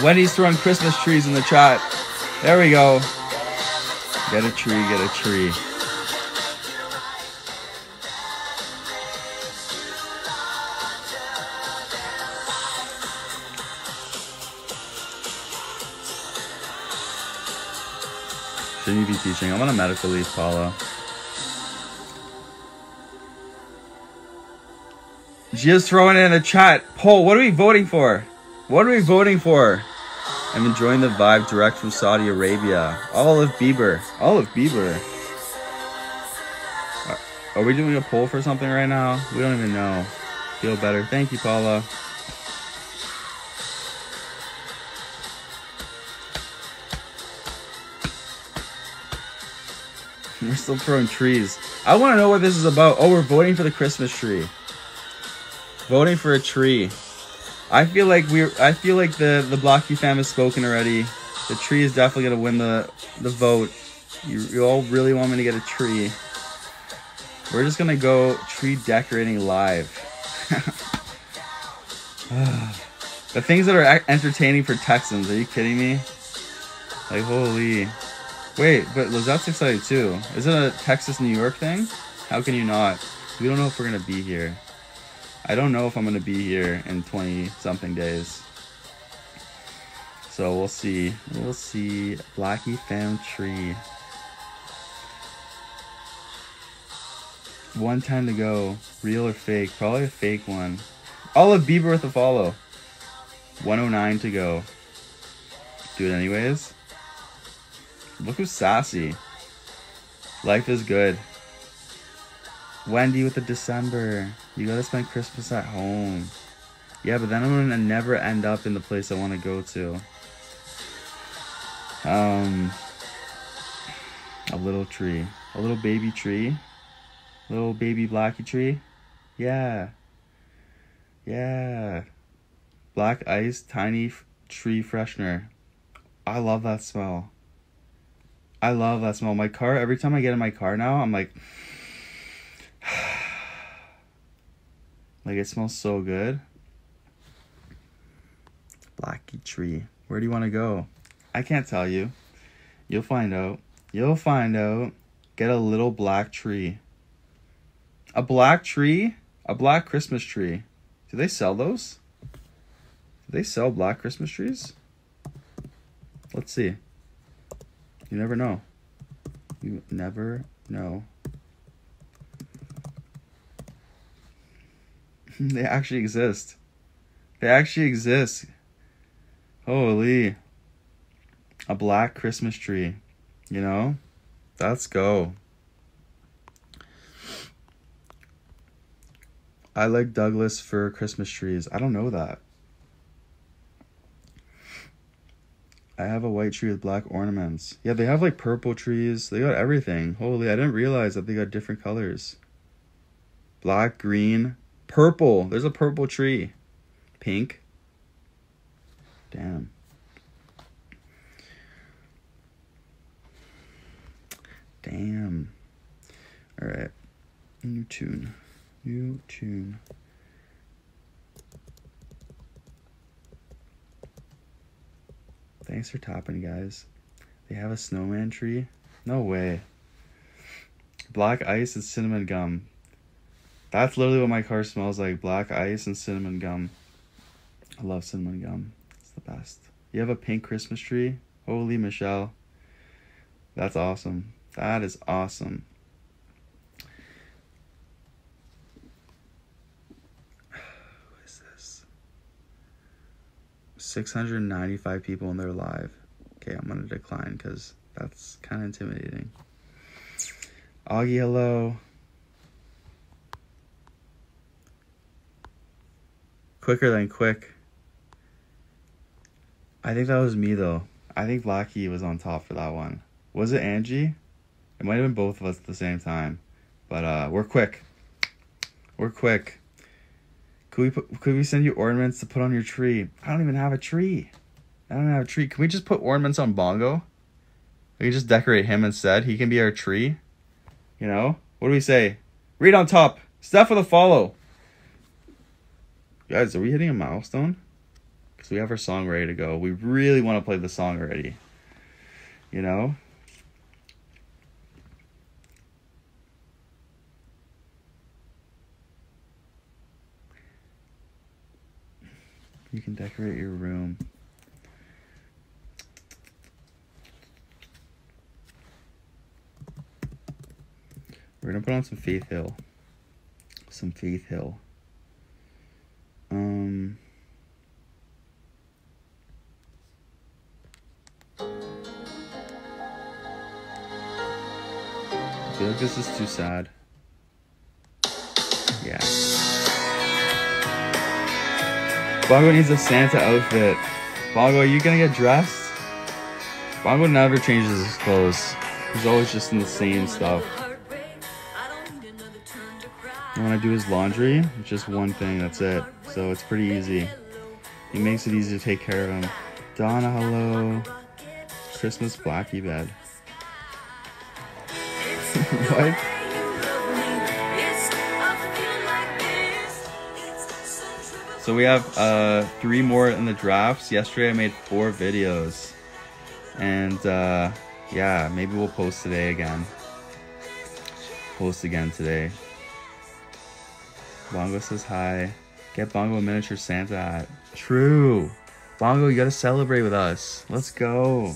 Wendy's throwing Christmas trees in the chat. There we go. Get a tree, get a tree. Shouldn't you be teaching? I'm on a medical leave, Paula. Just throwing it in the chat. Poll, what are we voting for? What are we voting for? I'm enjoying the vibe direct from Saudi Arabia. Olive Bieber. Olive Bieber. Are we doing a poll for something right now? We don't even know. Feel better. Thank you, Paula. We're still throwing trees. I want to know what this is about. Oh, we're voting for the Christmas tree. Voting for a tree. I feel like the Blocky fam has spoken already. The tree is definitely gonna win the vote. You all really want me to get a tree. We're just gonna go tree decorating live. The things that are entertaining for Texans, are you kidding me? Like, holy. Wait, but Lizette's excited too. Is it a Texas-New York thing? How can you not? We don't know if we're gonna be here. I don't know if I'm gonna be here in 20-something days. So we'll see. We'll see. Blocky fam tree. One time to go. Real or fake? Probably a fake one. Olive Bieber with a follow. 109 to go. Do it anyways. Look who's sassy. Life is good. Wendy with the December. You gotta spend Christmas at home. Yeah, but then I'm gonna never end up in the place I want to go to. A little tree. A little baby tree. Little baby Blocky tree. Yeah. Yeah. Black ice, tiny tree freshener. I love that smell. I love that smell. My car, every time I get in my car now, I'm like... like, it smells so good. Blocky tree. Where do you want to go? I can't tell you. You'll find out. You'll find out. Get a little black tree. A black tree? A black Christmas tree. Do they sell those? Do they sell black Christmas trees? Let's see. You never know. You never know. They actually exist. They actually exist. Holy. A black Christmas tree. You know? Let's go. I like Douglas for Christmas trees. I don't know that. I have a white tree with black ornaments. Yeah, they have like purple trees. They got everything. Holy, I didn't realize that they got different colors. Black, green, purple. There's a purple tree. Pink. Damn. Damn. All right. New tune. New tune. Thanks for topping, guys. They have a snowman tree? No way. Black ice and cinnamon gum. That's literally what my car smells like. Black ice and cinnamon gum. I love cinnamon gum. It's the best. You have a pink Christmas tree? Holy Michelle. That's awesome. That is awesome. What is this? 695 people in their live. Okay, I'm gonna decline because that's kind of intimidating. Augie, hello. Quicker than quick. I think that was me though. I think Blocky was on top for that one. Was it Angie? It might have been both of us at the same time. But we're quick. We're quick. Could we send you ornaments to put on your tree? I don't even have a tree. I don't have a tree. Can we just put ornaments on Bongo? We can just decorate him instead. He can be our tree. You know? What do we say? Read on top. Steph with a follow. Guys, are we hitting a milestone? because we have our song ready to go. We really want to play the song already. You know? You can decorate your room. We're gonna put on some Faith Hill. Some Faith Hill. I feel like this is too sad. Yeah. Bongo needs a Santa outfit. Bongo, are you gonna get dressed? Bongo never changes his clothes. He's always just in the same stuff. And when I do his laundry, it's just one thing, that's it. So it's pretty easy. He makes it easy to take care of him. Donna, hello. Christmas Blackie bed. What? So we have 3 more in the drafts. Yesterday I made 4 videos. And yeah, maybe we'll post today again. Post again today. Bongo says hi. Get Bongo a miniature Santa hat. True. Bongo, you gotta celebrate with us. Let's go.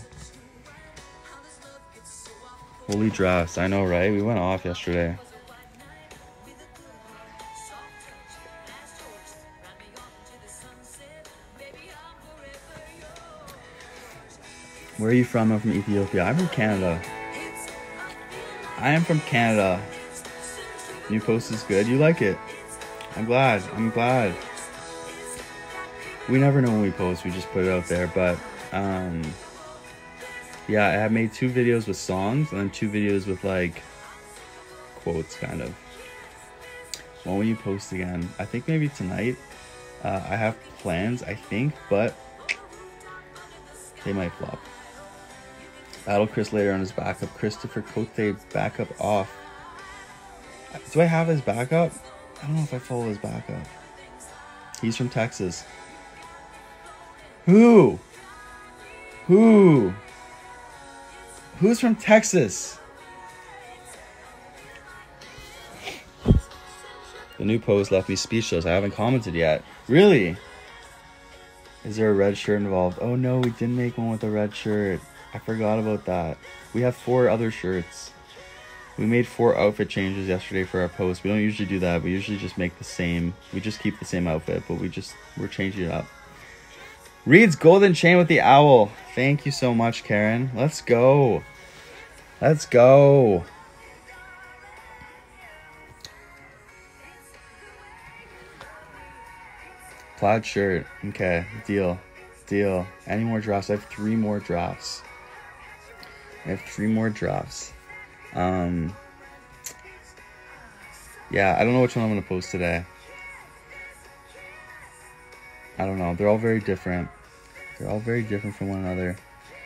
Holy drafts. I know, right? We went off yesterday. Where are you from? I'm from Ethiopia. I'm from Canada. I am from Canada. New post is good. You like it? I'm glad. I'm glad. We never know when we post. We just put it out there. But, yeah, I have made 2 videos with songs and then 2 videos with, like, quotes, kind of. When will you post again? I think maybe tonight. I have plans, I think, but they might flop. Battle Chris later on his backup. Christopher Cote backup off. Do I have his backup? I don't know if I follow his backup. He's from Texas. Who? Who's from Texas? The new post left me speechless. I haven't commented yet. Really? Is there a red shirt involved? Oh no, we didn't make one with a red shirt. I forgot about that. We have 4 other shirts. We made 4 outfit changes yesterday for our post. We don't usually do that. We usually just make the same. We just keep the same outfit, but we're changing it up. Reed's golden chain with the owl. Thank you so much, Karen. Let's go. Let's go. Plaid shirt. Okay, deal. Deal. Any more drafts? I have 3 more drafts. Yeah, I don't know which one I'm going to post today. I don't know. They're all very different. They're all very different from one another.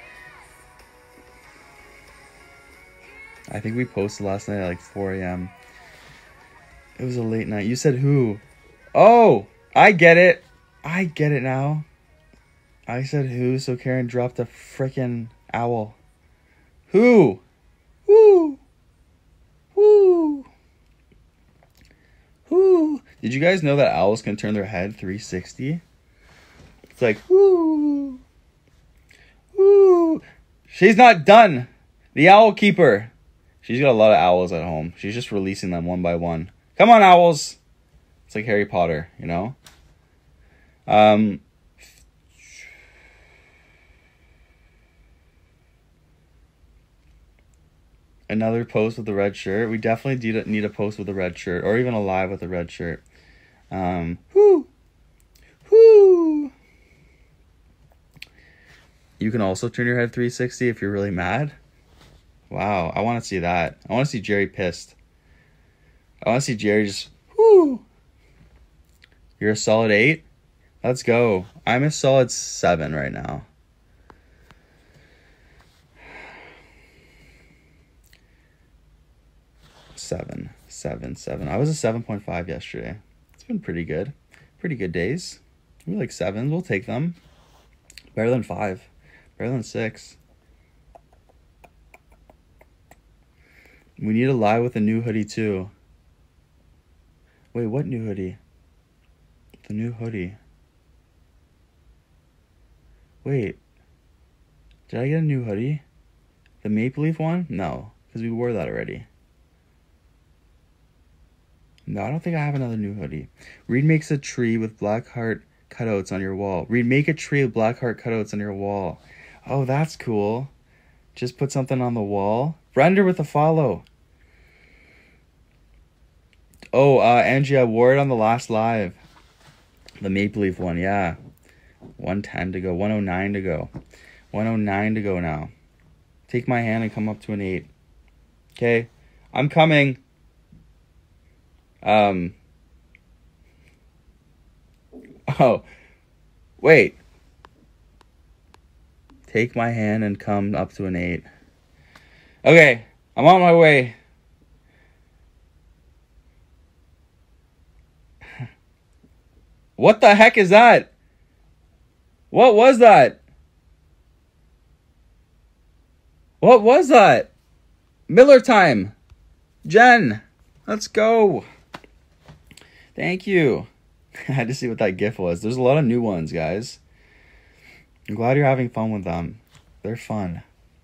I think we posted last night at like 4 a.m. It was a late night. You said who? Oh, I get it. I get it now. I said who, so Karen dropped a freaking owl. Who? Who? Who? Who? Did you guys know that owls can turn their head 360? It's like, whoo. Whoo. She's not done. The owl keeper. She's got a lot of owls at home. She's just releasing them one by one. Come on, owls. It's like Harry Potter, you know? Another post with the red shirt. We definitely need a post with a red shirt, or even a live with a red shirt. Whoo! Whoo! You can also turn your head 360 if you're really mad. Wow, I want to see that. I want to see Jerry pissed. I want to see Jerry just, whoo! You're a solid 8? Let's go. I'm a solid 7 right now. Seven. I was a 7.5 yesterday. It's been pretty good. Pretty good days. We like 7s. We'll take them. Better than 5. Better than 6. We need to lie with a new hoodie too. Wait, what new hoodie? The new hoodie. Wait. Did I get a new hoodie? The Maple Leaf one? No, because we wore that already. No, I don't think I have another new hoodie. Reed makes a tree with black heart cutouts on your wall. Reed, make a tree with black heart cutouts on your wall. Oh, that's cool. Just put something on the wall. Render with a follow. Oh, Angie, I wore it on the last live. The Maple Leaf one, yeah. 110 to go. 109 to go. 109 to go now. Take my hand and come up to an 8. Okay? I'm coming. Oh. Wait. Take my hand and come up to an 8. Okay. I'm on my way. What the heck is that? What was that? What was that? Miller time. Jen, let's go. Thank you. I had to see what that GIF was. There's a lot of new ones, guys. I'm glad you're having fun with them. They're fun.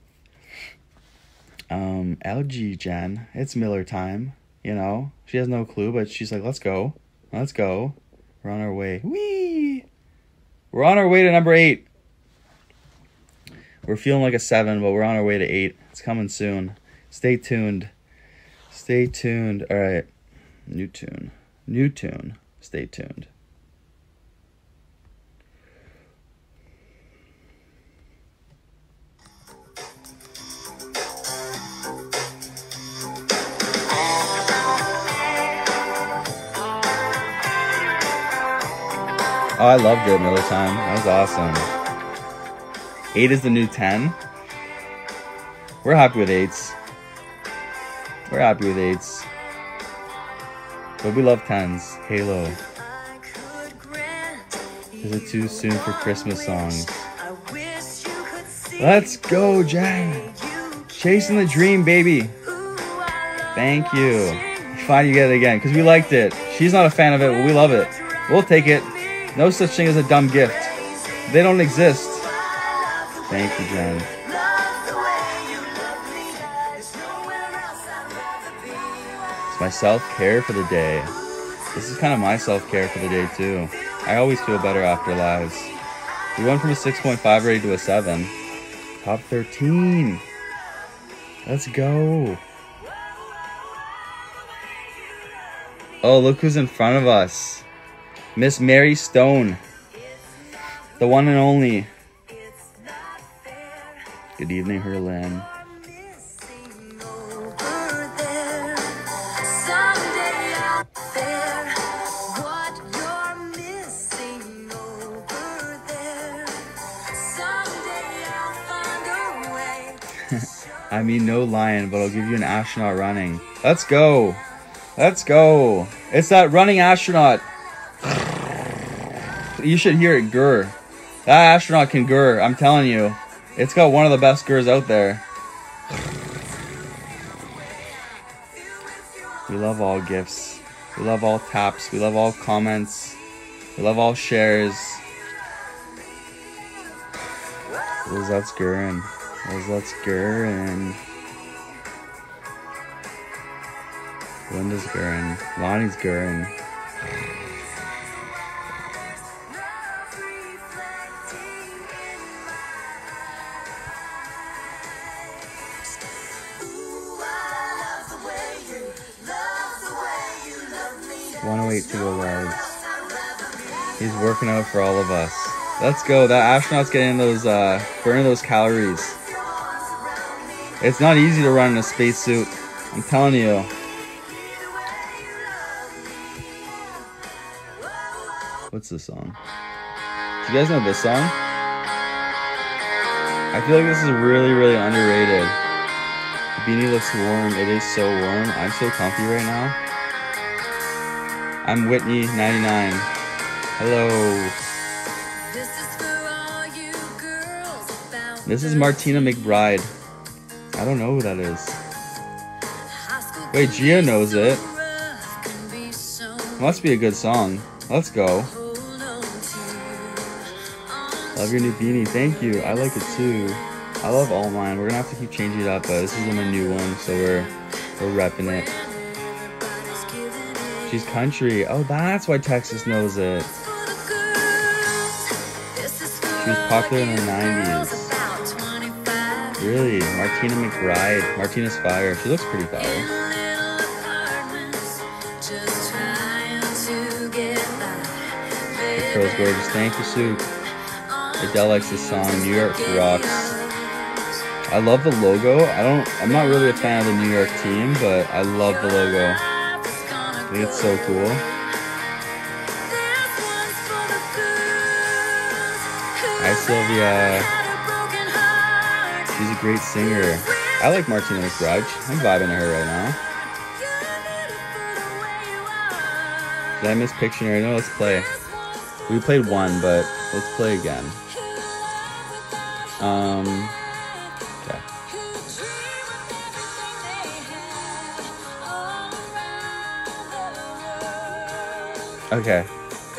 LG Jen, it's Miller time. You know, she has no clue, but she's like, let's go. Let's go. We're on our way. Whee! We're on our way to number 8. We're feeling like a 7, but we're on our way to 8. It's coming soon. Stay tuned. Stay tuned. All right. New tune. New tune. Stay tuned. Oh, I loved it, Miller time. That was awesome. 8 is the new 10. We're happy with 8s. We're happy with 8s. But we love 10s. Halo. Is it too soon for Christmas songs? Let's go, Jen. Chasing the dream, baby. Thank you. Fine, you get it again, because we liked it. She's not a fan of it, but we love it. We'll take it. No such thing as a dumb gift. They don't exist. Thank you, Jen. It's my self-care for the day. This is kind of my self-care for the day, too. I always feel better after lives. We went from a 6.5 already to a 7. Top 13. Let's go. Oh, look who's in front of us. Miss Mary Stone, the one and only. Good evening, Herlin. I mean, no lion, but I'll give you an astronaut running. Let's go. Let's go. It's that running astronaut. You should hear it gurr. That astronaut can gurr, I'm telling you. It's got one of the best gurrs out there. We love all gifts. We love all taps. We love all comments. We love all shares. Lizette's gurring. Lizette's gurring. Linda's gurring. Lonnie's gurring. To go, guys. He's working out for all of us. Let's go. That astronaut's getting those, burning those calories. It's not easy to run in a spacesuit. I'm telling you. What's this song? Do you guys know this song? I feel like this is really, really underrated. The beanie looks warm. It is so warm. I'm so comfy right now. I'm Whitney 99. Hello. This is for all you This is Martina McBride. I don't know who that is. Wait, Gia knows it. Must be a good song. Let's go. Love your new beanie. Thank you. I like it too. I love all mine. We're gonna have to keep changing it up, but this is my new one, so we're repping it. She's country. Oh, that's why Texas knows it. She was popular in the 90s. Really? Martina McBride. Martina's fire. She looks pretty fire. The girl's gorgeous. Thank you, Soup. Adele likes this song. New York rocks. I love the logo. I'm not really a fan of the New York team, but I love the logo. I think it's so cool. Hi, Sylvia. She's a great singer. I like Martina McBride. I'm vibing to her right now. Did I miss Pictionary? No, let's play. We played one, but let's play again. Okay. Okay.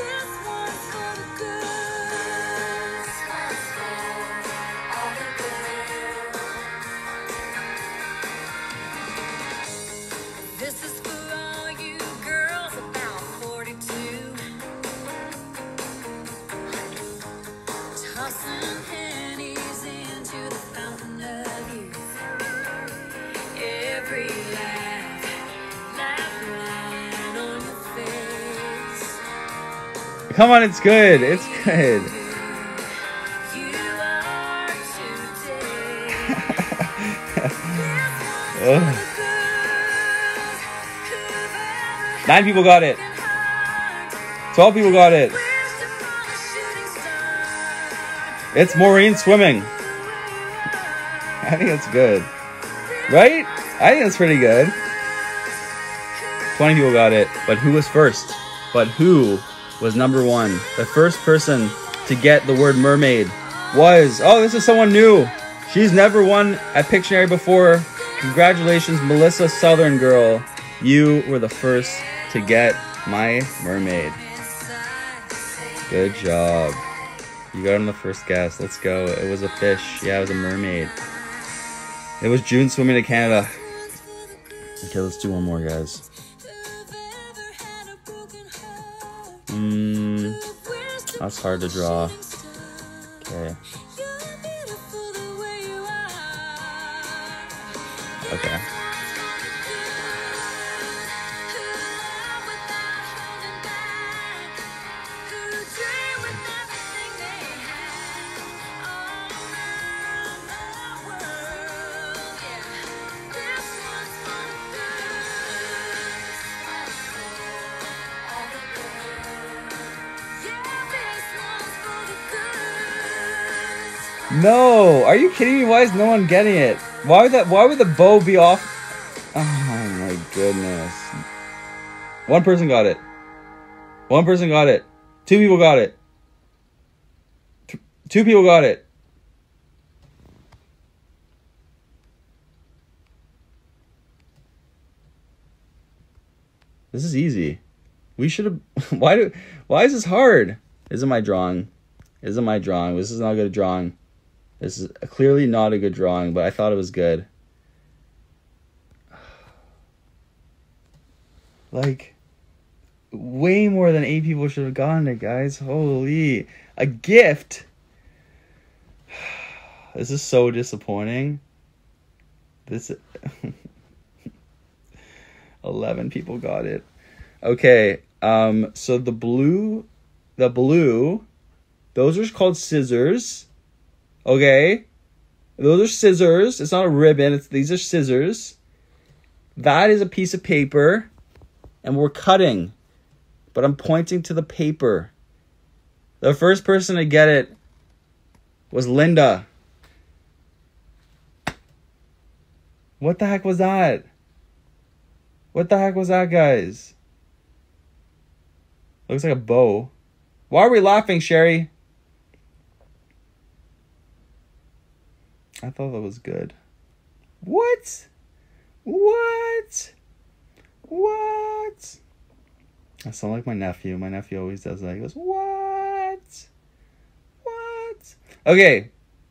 Come on, it's good. It's good. Nine people got it. 12 people got it. It's Maureen swimming. I think that's good. Right? I think that's pretty good. 20 people got it. But who was first? But who was number one? The first person to get the word mermaid was... Oh, this is someone new. She's never won at Pictionary before. Congratulations, Melissa Southern Girl. You were the first to get my mermaid. Good job. You got on the first guess. Let's go. It was a fish. Yeah, it was a mermaid. It was June swimming to Canada. Okay, let's do one more, guys. That's hard to draw. Okay. Okay. No, are you kidding me? Why is no one getting it? Why would the bow be off? Oh my goodness. One person got it. One person got it. Two people got it. Two people got it. This is easy. We should have... Why is this hard? Isn't my drawing? Isn't my drawing? This is not a good drawing. This is clearly not a good drawing, but I thought it was good. Like, way more than 8 people should have gotten it, guys. Holy. A gift. This is so disappointing. This... 11 people got it. Okay, so the blue, those are called scissors. Okay, those are scissors. It's not a ribbon. These are scissors. That is a piece of paper, and we're cutting, but I'm pointing to the paper. The first person to get it was Linda. What the heck was that? What the heck was that, guys? Looks like a bow. Why are we laughing, Sherry? I thought that was good. What? What? What? I sound like my nephew. My nephew always does that. He goes, what? What? Okay.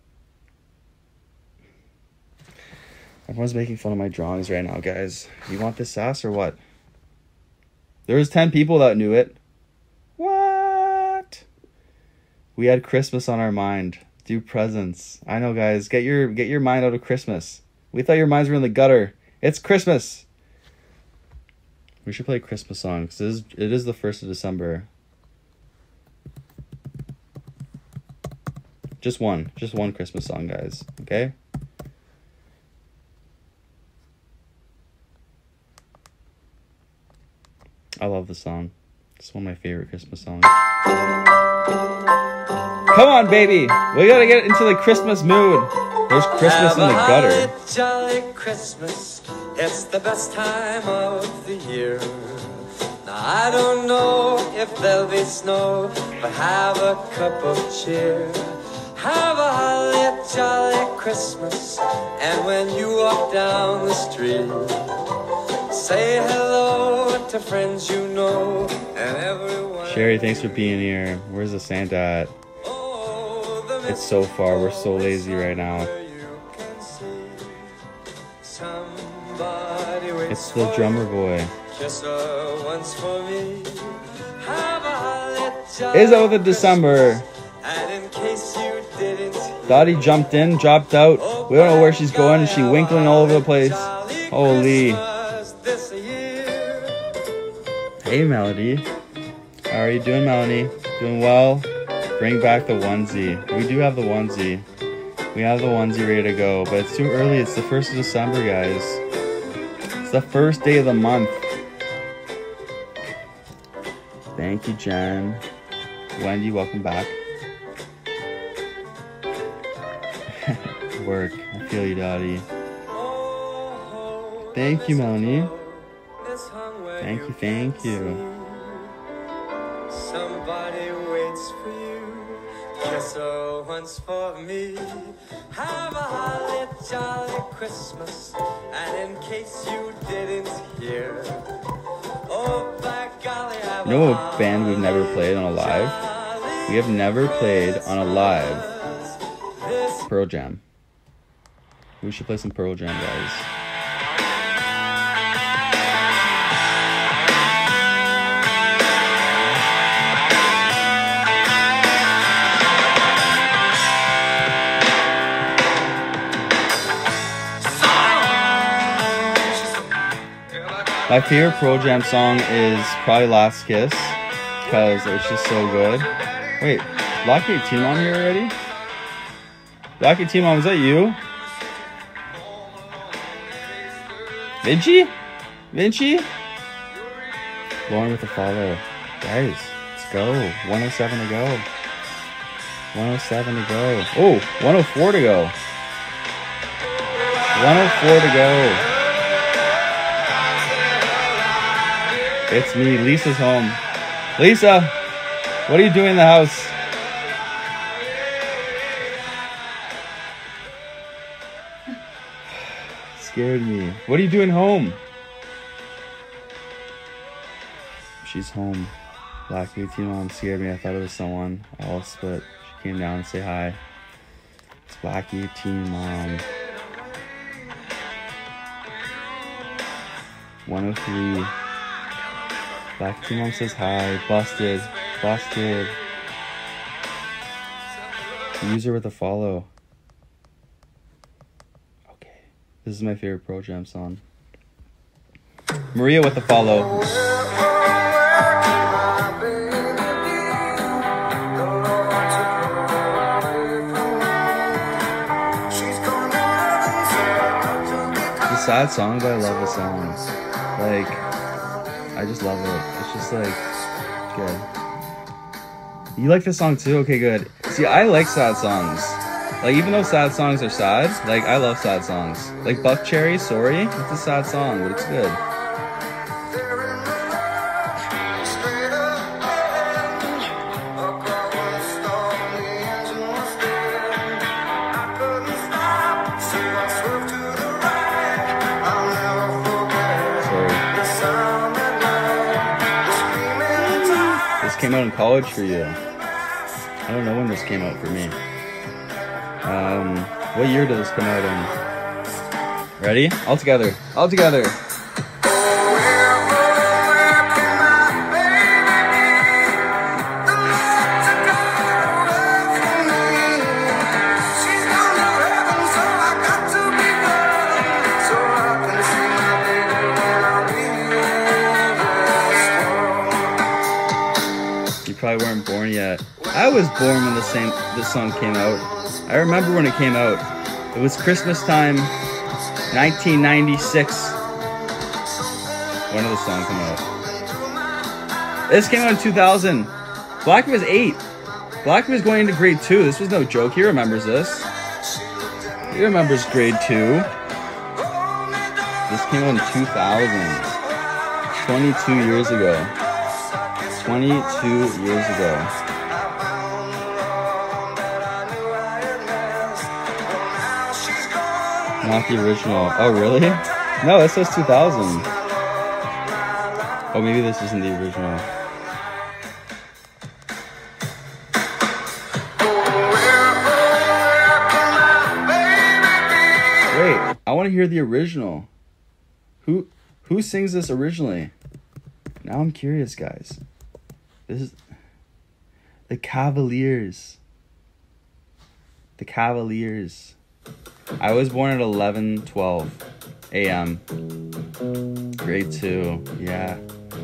Everyone's making fun of my drawings right now, guys. You want this sass or what? There was 10 people that knew it. What? We had Christmas on our mind. Do presents. I know, guys. Get your mind out of Christmas. We thought your minds were in the gutter. It's Christmas. We should play a Christmas song because it is the 1st of December. Just one Christmas song, guys. Okay? I love the song. It's one of my favorite Christmas songs. Come on, baby. We gotta get into the Christmas mood. There's Christmas in the gutter. Have a jolly Christmas. It's the best time of the year. Now I don't know if there'll be snow, but have a cup of cheer. Have a holly jolly Christmas. And when you walk down the street, say hello to friends you know and everyone. Sherry, thanks for being here. Where's the Santa at? It's so far. We're so lazy right now. It's the drummer boy. Is over the December. Dottie jumped in, dropped out. We don't know where she's going. She's winkling all over the place. Holy. Hey, Melody. How are you doing, Melanie? Doing well? Bring back the onesie. We do have the onesie. We have the onesie ready to go, but it's too early. It's the 1st of December, guys. It's the first day of the month. Thank you, Jen. Wendy, welcome back. Work. I feel you, Dottie. Thank you, Melanie. Thank you. Somebody waits for you. Kiss her once for me. Have a holly jolly Christmas. And in case you didn't hear, oh by golly, have you know what band we've never played on a live? We have never played on a live Pearl Jam. We should play some Pearl Jam, guys. My favorite Pearl Jam song is probably Last Kiss, because it's just so good. Wait, Blockade Team on here already? Blockade Team on, was that you? Vinci? Lauren with the follow. Guys, let's go. 107 to go. 107 to go. Oh, 104 to go. 104 to go. It's me. Lisa's home. Lisa, what are you doing in the house? Scared me. What are you doing home? She's home. Black Beauty Mom scared me. I thought it was someone else, but she came down to say hi. It's Black Beauty Mom. 103. Black Beauty Mom says hi. Busted. User with a follow. Okay. This is my favorite Pearl Jam song. Maria with a follow. It's a sad song, but I love the song. Like, I just love it. It's just like good. You like this song too? Okay, good. See, I like sad songs. Like, even though sad songs are sad, like, I love sad songs. Like Buck Cherry, Sorry, it's a sad song, but it's good. came out in college for you. I don't know when this came out for me. What year did this come out in? Ready? All together. All together. Probably weren't born yet. I was born when this song came out. I remember when it came out. It was Christmas time, 1996. When did the song come out? This came out in 2000. Black was 8. Black was going into grade 2. This was no joke. He remembers this. He remembers grade 2. This came out in 2000. 22 years ago. 22 years ago. Not the original. Oh, really? No, it says 2000. Oh, maybe this isn't the original. Wait, I want to hear the original. Who sings this originally? Now I'm curious, guys. This is the Cavaliers. The Cavaliers. I was born at 11:12 a.m. Grade 2. Yeah.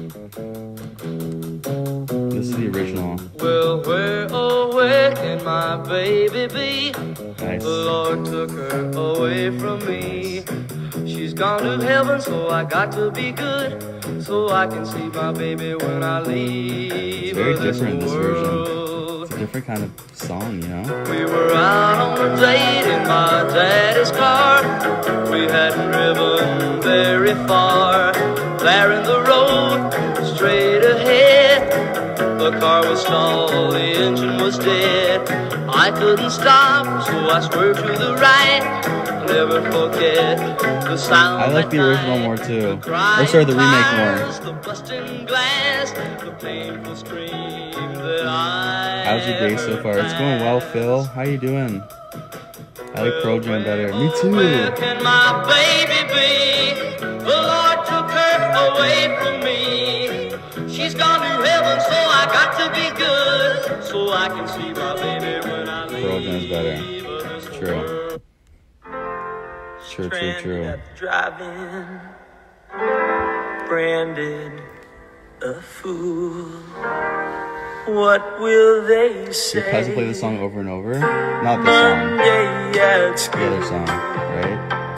This is the original. Well, where, oh, where can my baby be? Nice. The Lord took her away from me. She's gone to heaven, so I got to be good, so I can see my baby when I leave. It's very different, this version. It's a different kind of song, you know? We were out on a date in my daddy's car. We hadn't driven very far. There in the road, straight ahead, the car was stalled, the engine was dead. I couldn't stop, so I swerved to the right. Never forget the sound. I like the original more too. Or sorry, the remake more. The busting glass, the painful scream that I How's your day so far? It's going well, Phil. How you doing? I like Pearl Jam better. Me too. Where can my baby be? The Lord took her away from me. She's gone to heaven, so I got to be good, so I can see my baby when I leave. Pearl Jam's better. True. True. Driving, branded a fool. What will they say? Your cousin play the song over and over? Not this song. The other song, right?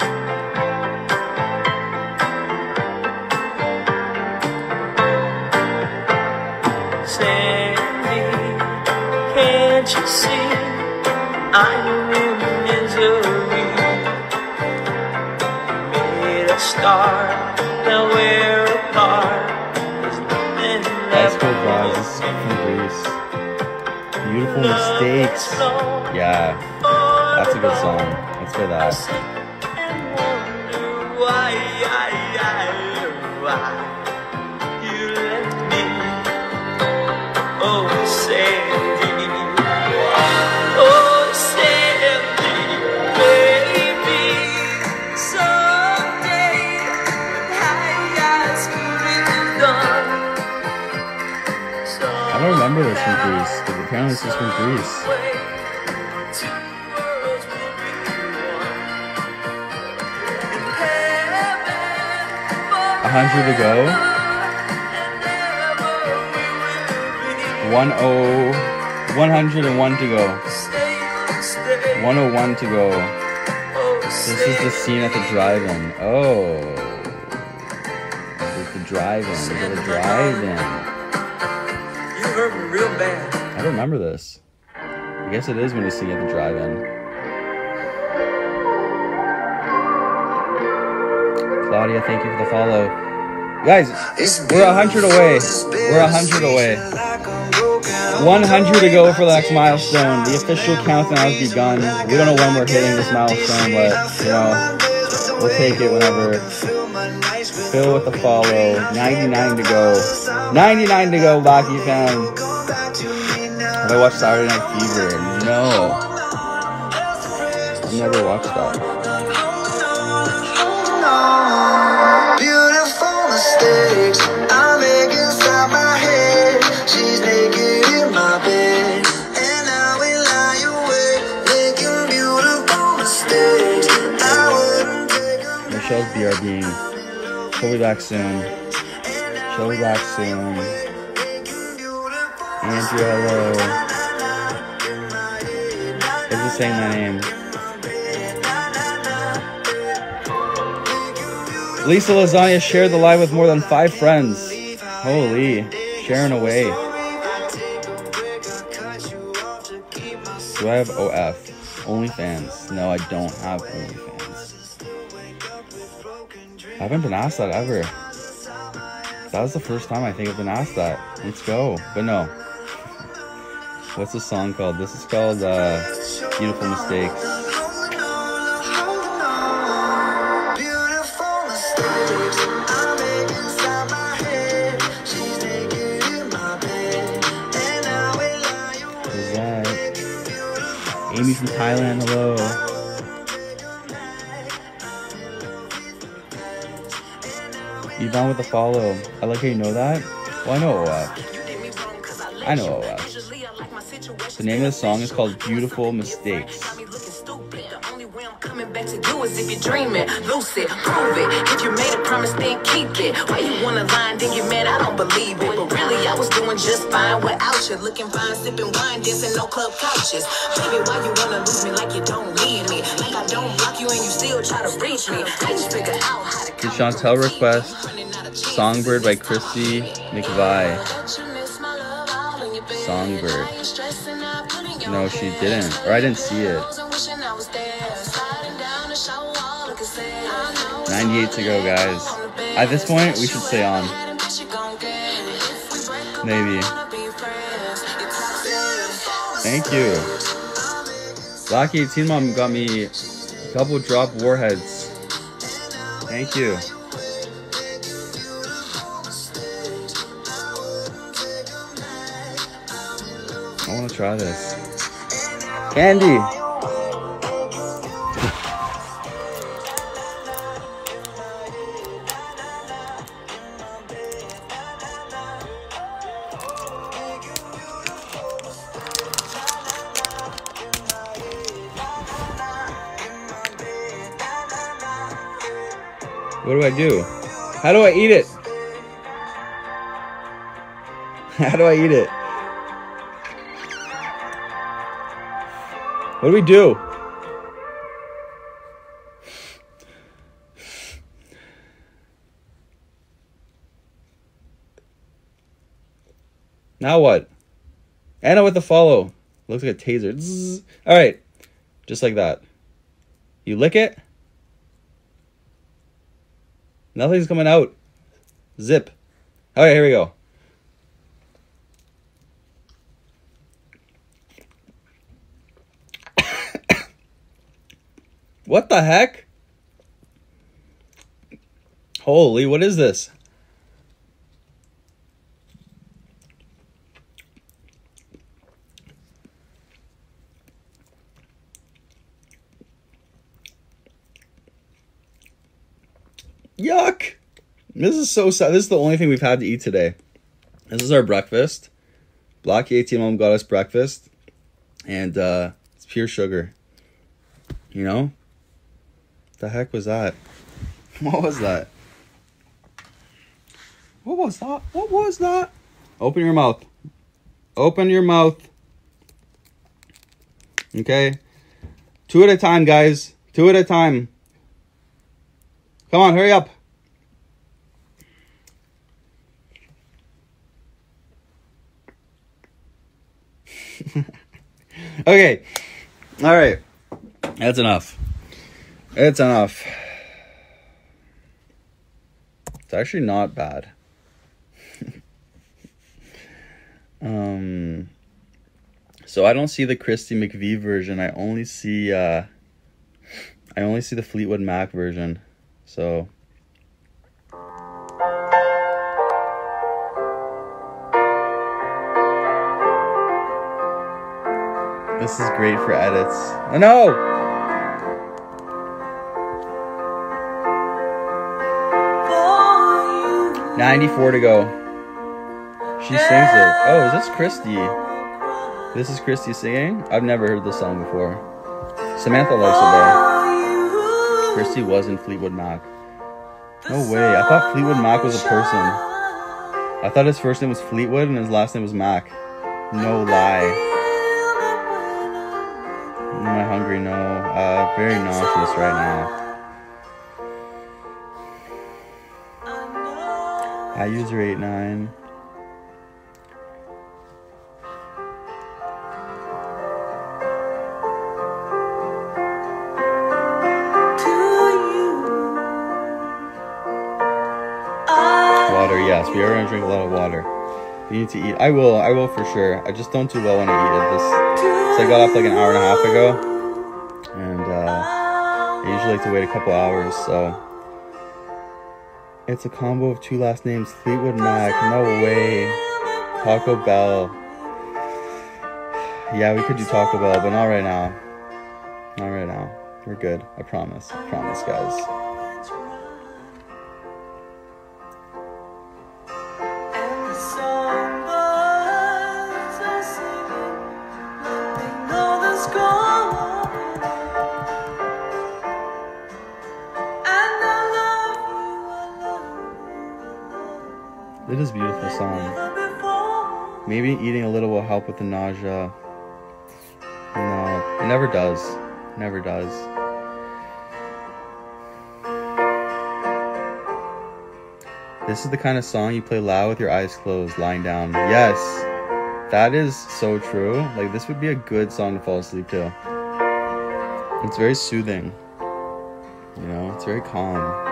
Sandy, can't you see I'm in misery? Made a start, now we're apart. There's nothing High left. School Vibes, this is from Greece. Beautiful Mistakes. Yeah, that's a good song. Let's play that. And wonder why you left me. Oh, Sandy, baby, someday high school is done. I don't remember this from Greece, but apparently this is from Greece. 100 to go. 101 to go. 101 to go. This is the scene at the drive-in. Oh. There's the drive-in. There's a drive-in. You hurt me real bad. I don't remember this. I guess it is when you sing at the drive-in. Claudia, thank you for the follow. Guys, we're 100 away. We're 100 away. 100 to go for the next milestone. The official countdown has begun. We don't know when we're hitting this milestone, but, you know, we'll take it whenever. Phil with the follow. 99 to go. 99 to go, Locky fam. Have I watched Saturday Night Fever? No. I've never watched that. Beautiful mistakes I make inside my head. She's naked in my bed, and I will lie awake making beautiful mistakes. I wouldn't take a Michelle's BRBing. She'll be back soon. She'll be back soon. Andrea, hello. Is he saying my name? Lisa Lasagna shared the live with more than 5 friends. Holy, sharing away. Do I have OF? OnlyFans? No, I don't have OnlyFans. I haven't been asked that ever. That was the first time I think I've been asked that. Let's go. But no. What's the song called? This is called Beautiful Mistakes. Amy from Thailand, hello. Yvonne with the follow. I like how you know that. Well, I know OF. I know OF. The name of the song is called Beautiful Mistakes. Back to you as if you're dreaming, lucid, prove it. If you made a promise, then keep it. Why you wanna lie and then get mad? I don't believe it. But really, I was doing just fine without you. Looking fine, sipping wine, dancing no club couches. Baby, why you wanna lose me like you don't need me? Like I don't block you and you still try to reach me. I just figure out how to. Did Chantel request Songbird by Christy McVie? Songbird. No, she didn't. Or I didn't see it. 98 to go, guys. At this point, we should stay on. Maybe. Thank you. Black 18 Mom got me a couple drop warheads. Thank you. I want to try this. Candy! What do I do? How do I eat it? How do I eat it? What do we do? Now what? Anna with the follow. Looks like a taser. Zzz. All right. Just like that. You lick it. Nothing's coming out. Zip. All right, here we go. What the heck? Holy, what is this? Yuck! This is so sad. This is the only thing we've had to eat today. This is our breakfast. Blocky 18 Mom got us breakfast. And it's pure sugar. You know? What the heck was that? What was that? What was that? What was that? Open your mouth. Open your mouth. Okay? 2 at a time, guys. 2 at a time. Come on, hurry up. Okay. All right. That's enough. It's enough. It's actually not bad. So I don't see the Christy McVie version. I only see the Fleetwood Mac version. So This is great for edits. Oh, no! For you. 94 to go. She sings it. Oh, is this Christy? This is Christy singing? I've never heard this song before. Samantha likes it though. Christy was in Fleetwood Mac. No way. I thought Fleetwood Mac was a person. I thought his first name was Fleetwood and his last name was Mac. No lie. Am I hungry? No. Very nauseous right now. Hi, user 89. Water, yes. We are going to drink a lot of water. We need to eat. I will for sure. I just don't do well when I eat at this. So I got off like an hour and a half ago. And I usually like to wait a couple hours, so. It's a combo of two last names, Fleetwood Mac. No way. Taco Bell. Yeah, we could do Taco Bell, but not right now. Not right now. We're good. I promise. I promise, guys. It is a beautiful song. Maybe eating a little will help with the nausea. No, it never does. Never does. This is the kind of song you play loud with your eyes closed, lying down. Yes, that is so true. Like, this would be a good song to fall asleep to. It's very soothing. You know, it's very calm.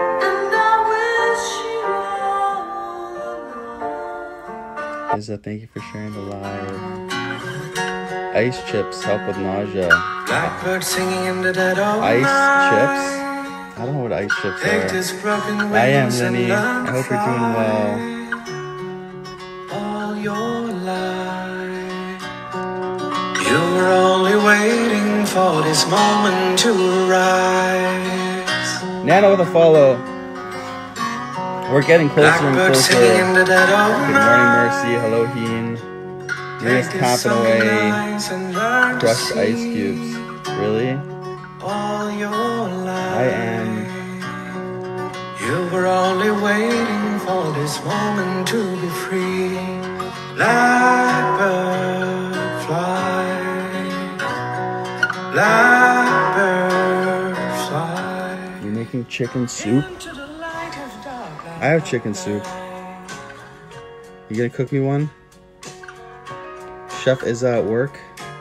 Lisa, thank you for sharing the live. Ice chips help with nausea. Blackbird singing in the dead of Ice night. chips? I don't know what ice chips are. I am Lenny. I hope you're doing well. All your life, you were only waiting for this moment to arise. Nana with a follow. We're getting closer and closer. Good morning, Mercy. Hello, Heen. Maria's tapping away. Crushed ice cubes. Really? I am. You were only waiting for this moment to be free. Blackbird fly. Blackbird fly. You're making chicken soup? I have chicken soup. You gonna cook me one? Chef Izza at work.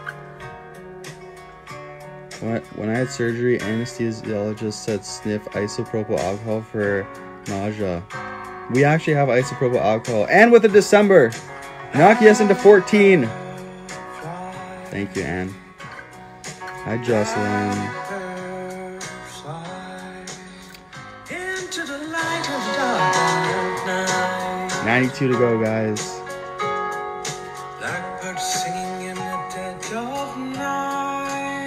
When I had surgery, anesthesiologist said sniff isopropyl alcohol for nausea. We actually have isopropyl alcohol. And with a December! Knocking us into 14! Thank you, Anne. Hi, Jocelyn. 92 to go, guys. Blackbird singing in the dead of night.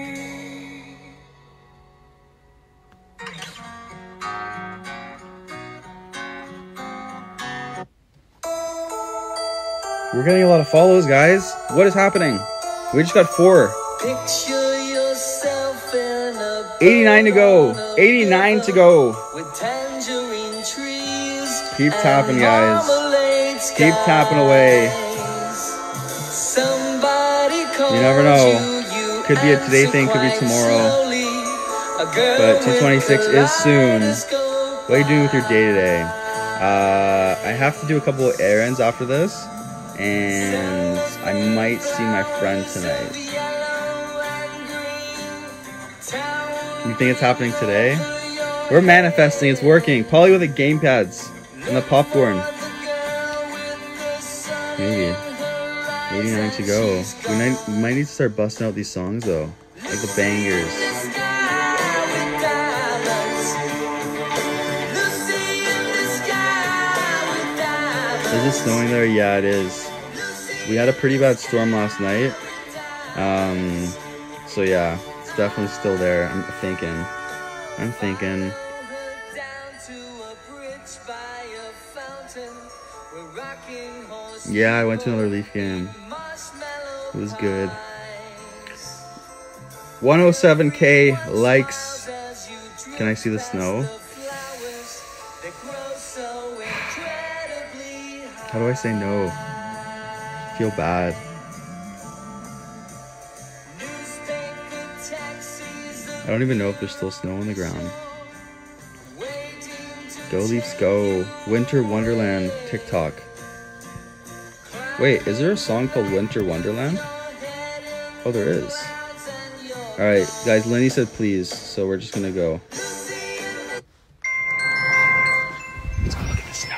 We're getting a lot of follows, guys. What is happening? We just got 4. Picture yourself in a 89 to go. 89 to go. with tangerine trees. Keep tapping, guys. Keep tapping away. You never know. Could be a today thing, could be tomorrow. But 226 is soon. What are you doing with your day today? I have to do a couple of errands after this. And I might see my friend tonight. You think it's happening today? We're manifesting, it's working. Polly with the game pads and the popcorn. Maybe. 89 to go. We might need to start busting out these songs though. Like the bangers. Is it snowing there? Yeah, it is. We had a pretty bad storm last night. So yeah, it's definitely still there. I'm thinking. Yeah, I went to another Leaf game. It was good. 107K likes. Can I see the snow? How do I say no? I feel bad. I don't even know if there's still snow on the ground. Go Leafs go. Winter Wonderland TikTok. Wait, is there a song called Winter Wonderland? Oh, there is. Alright, guys, Lenny said please, so we're just gonna go. Let's go look at the snow.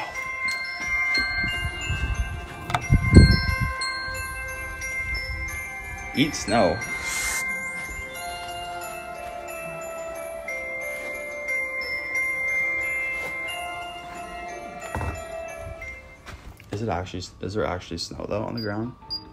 Eat snow. Is there actually snow though on the ground?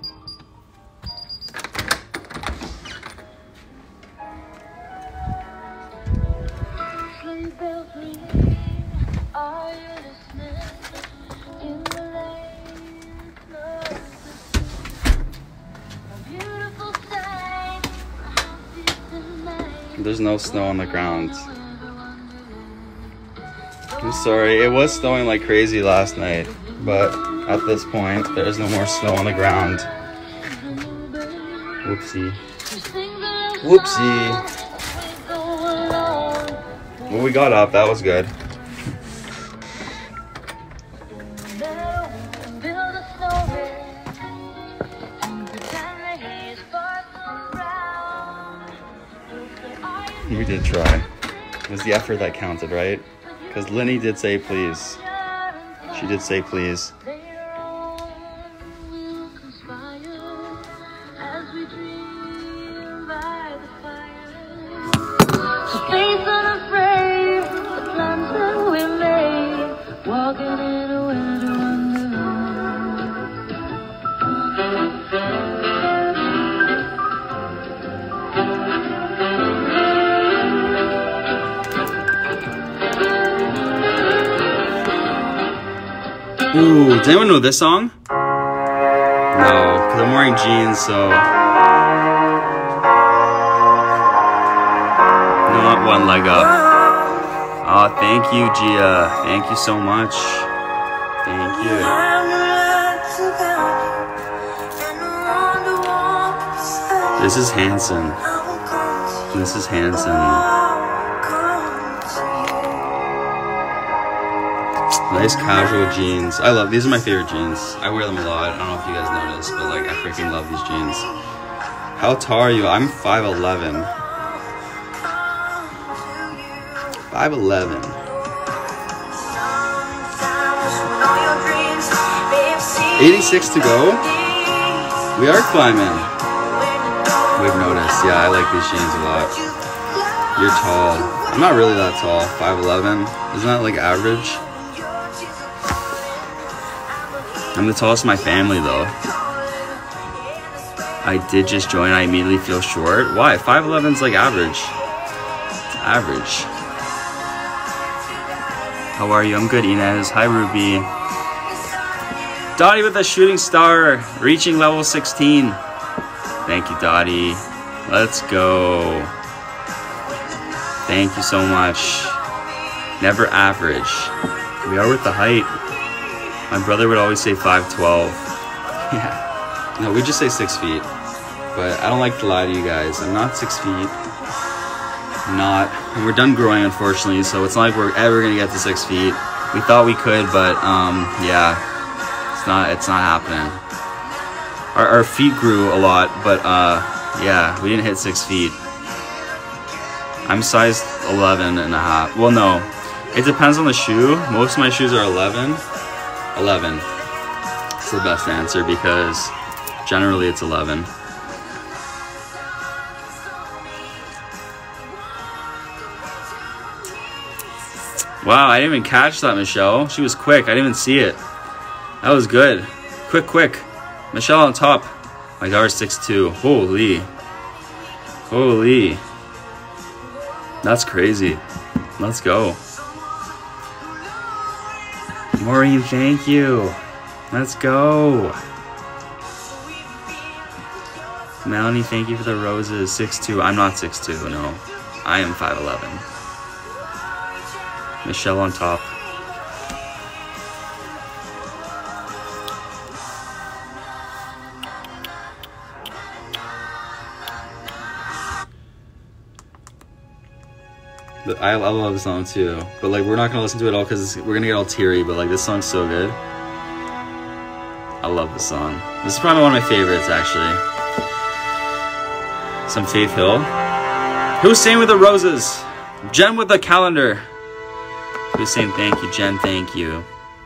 There's no snow on the ground. I'm sorry, it was snowing like crazy last night, but at this point, there is no more snow on the ground. Whoopsie. Whoopsie. Well, we got up, that was good. We did try. It was the effort that counted, right? Because Lenny did say please. She did say please. Ooh, does anyone know this song? No, because I'm wearing jeans, so... Not one leg up. Oh, thank you, Gia. Thank you so much. Thank you. This is Hanson. This is Hanson. Nice casual jeans. I love these. Are my favorite jeans. I wear them a lot. I don't know if you guys noticed, but like I freaking love these jeans. How tall are you? I'm 5'11". 5'11". $86 to go. We are climbing. We've noticed. Yeah, I like these jeans a lot. You're tall. I'm not really that tall. 5'11". Isn't that like average? I'm the tallest in my family though. I did just join. I immediately feel short. Why? 5'11's like average. It's average. How are you? I'm good, Inez. Hi, Ruby. Dottie with a shooting star, reaching level 16. Thank you, Dottie. Let's go. Thank you so much. Never average. We are with the height. My brother would always say 5'12". Yeah. No, we just say 6 feet. But I don't like to lie to you guys. I'm not 6 feet. I'm not. And we're done growing, unfortunately, so it's not like we're ever gonna get to 6 feet. We thought we could, but yeah. It's not happening. Our feet grew a lot, but yeah, we didn't hit 6 feet. I'm size 11 and a half. Well, no. It depends on the shoe. Most of my shoes are 11. 11. It's the best answer because generally it's 11. Wow, I didn't even catch that, Michelle. She was quick. I didn't even see it. That was good. Quick. Michelle on top. My daughter's 6'2". Holy. Holy. That's crazy. Let's go. Maureen, thank you. Let's go. Melanie, thank you for the roses. 6'2". I'm not 6'2", no. I am 5'11". Michelle on top. I love the song too, but like we're not gonna listen to it all because we're gonna get all teary. But like this song's so good. I love this song. This is probably one of my favorites actually. Some Faith Hill. Who's saying with the roses? Jen with the calendar. Who's saying thank you, Jen? Thank you.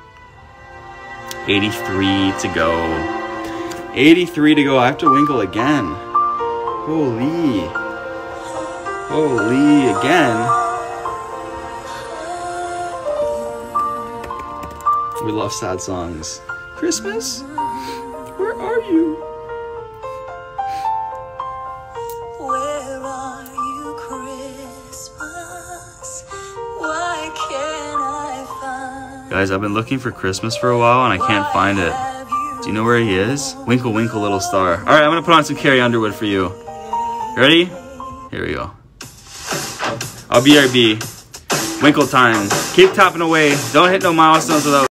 83 to go. 83 to go. I have to winkle again. Holy. Holy again. We love sad songs. Christmas? Where are you? Where are you, Christmas? Why can't I find? Guys, I've been looking for Christmas for a while and I can't find it. Do you know where he is? Winkle, winkle, little star. All right, I'm gonna put on some Carrie Underwood for you. Ready? Here we go. I'll BRB. Winkle time. Keep tapping away. Don't hit no milestones without